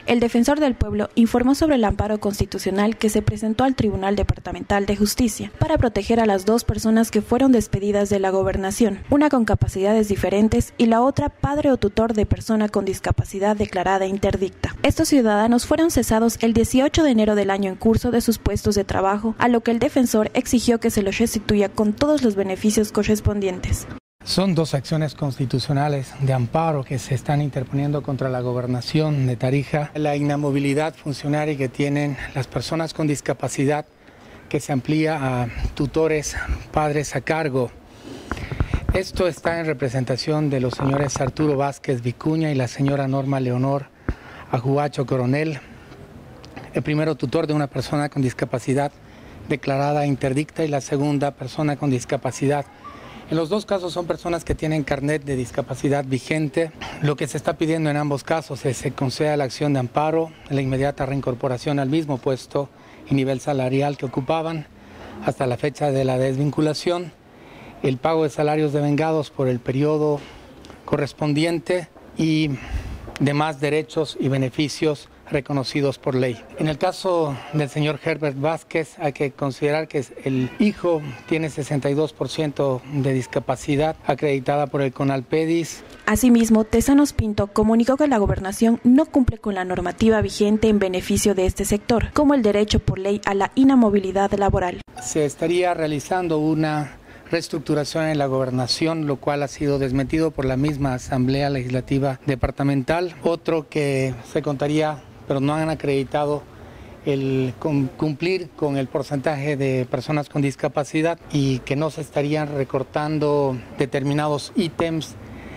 El defensor del pueblo informó sobre el amparo constitucional que se presentó al Tribunal Departamental de Justicia para proteger a las dos personas que fueron despedidas de la gobernación, una con capacidades diferentes y la otra padre o tutor de persona con discapacidad declarada interdicta. Estos ciudadanos fueron cesados el 18 de enero del año en curso de sus puestos de trabajo, a lo que el defensor exigió que se los restituya con todos los beneficios correspondientes. Son dos acciones constitucionales de amparo que se están interponiendo contra la gobernación de Tarija. La inamovilidad funcionaria que tienen las personas con discapacidad, que se amplía a tutores, padres a cargo. Esto está en representación de los señores Arturo Vázquez Vicuña y la señora Norma Leonor Ajuacho Coronel, el primero tutor de una persona con discapacidad declarada interdicta y la segunda persona con discapacidad. En los dos casos son personas que tienen carnet de discapacidad vigente. Lo que se está pidiendo en ambos casos es que se conceda la acción de amparo, la inmediata reincorporación al mismo puesto y nivel salarial que ocupaban hasta la fecha de la desvinculación, el pago de salarios devengados por el periodo correspondiente y demás derechos y beneficios reconocidos por ley. En el caso del señor Herbert Vázquez hay que considerar que el hijo tiene 62% de discapacidad acreditada por el CONALPEDIS. Asimismo, Tezanos Pinto comunicó que la gobernación no cumple con la normativa vigente en beneficio de este sector, como el derecho por ley a la inamovilidad laboral. Se estaría realizando una reestructuración en la gobernación, lo cual ha sido desmentido por la misma Asamblea Legislativa Departamental. Otro que se contaría, pero no han acreditado el cumplir con el porcentaje de personas con discapacidad y que no se estarían recortando determinados ítems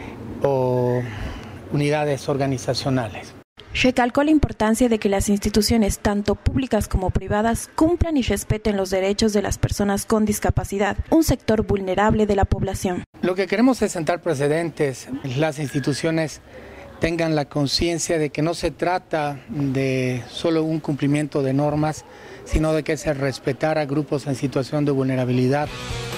o unidades organizacionales. Recalcó la importancia de que las instituciones, tanto públicas como privadas, cumplan y respeten los derechos de las personas con discapacidad, un sector vulnerable de la población. Lo que queremos es sentar precedentes. Las instituciones tengan la conciencia de que no se trata de solo un cumplimiento de normas, sino de que se respetar a grupos en situación de vulnerabilidad.